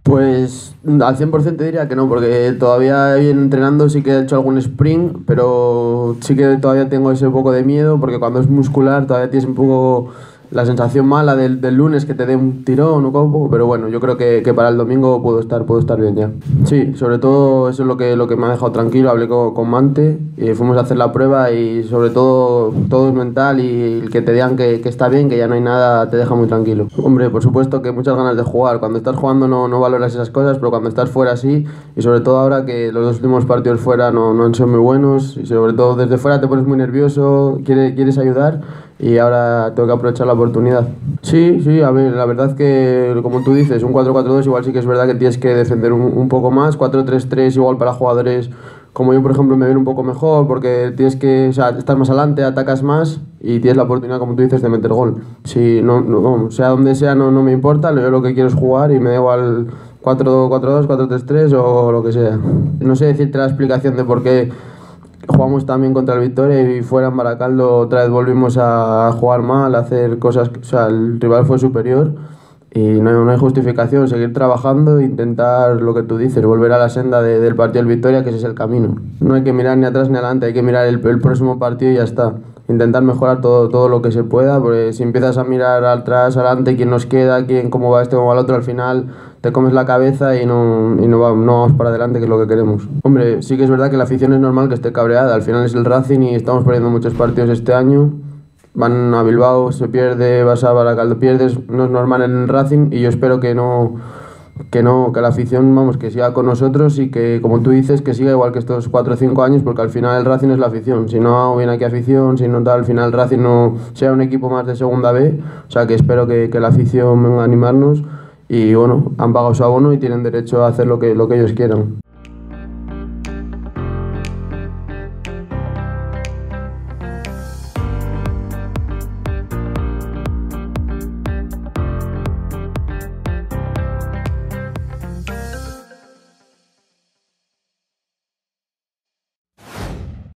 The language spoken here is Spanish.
Pues al 100% te diría que no, porque todavía viene entrenando, sí que he hecho algún sprint, pero sí que todavía tengo ese poco de miedo, porque cuando es muscular todavía tienes un poco la sensación mala del lunes que te dé un tirón o algo, pero bueno, yo creo que para el domingo puedo estar bien ya. Sí, sobre todo eso es lo que me ha dejado tranquilo, hablé con Mante y fuimos a hacer la prueba y sobre todo es mental y el que te digan que está bien, que ya no hay nada, te deja muy tranquilo. Hombre, por supuesto que muchas ganas de jugar, cuando estás jugando no valoras esas cosas, pero cuando estás fuera sí, y sobre todo ahora que los dos últimos partidos fuera no han sido muy buenos, y sobre todo desde fuera te pones muy nervioso, quieres ayudar y ahora tengo que aprovechar la oportunidad. Sí, sí, a ver, la verdad que como tú dices, un 4-4-2 igual sí que es verdad que tienes que defender un poco más, 4-3-3 igual para jugadores como yo por ejemplo me viene un poco mejor porque tienes que, o sea, estás más adelante, atacas más y tienes la oportunidad como tú dices de meter gol. Si no, sea donde sea no me importa, yo lo que quiero es jugar y me da igual 4-4-2, 4-3-3 o lo que sea. No sé decirte la explicación de por qué jugamos también contra el Victoria y fuera en Baracaldo otra vez volvimos a jugar mal, a hacer cosas, o sea, el rival fue superior y no hay justificación, seguir trabajando e intentar lo que tú dices, volver a la senda del partido del Victoria, que ese es el camino. No hay que mirar ni atrás ni adelante, hay que mirar el próximo partido y ya está. Intentar mejorar todo lo que se pueda, porque si empiezas a mirar atrás, adelante, quién nos queda, cómo va este, cómo va el otro, al final te comes la cabeza y no vamos para adelante, que es lo que queremos. Hombre, sí que es verdad que la afición es normal que esté cabreada, al final es el Racing y estamos perdiendo muchos partidos este año. Van a Bilbao, se pierde, vas a Baracaldo, pierdes, no es normal en el Racing y yo espero que la afición, vamos, que siga con nosotros y que, como tú dices, que siga igual que estos 4 o 5 años, porque al final el Racing es la afición. Si no viene aquí afición, si no tal, al final el Racing no sea un equipo más de segunda B, o sea que espero que la afición venga a animarnos y bueno, han pagado su abono y tienen derecho a hacer lo que ellos quieran.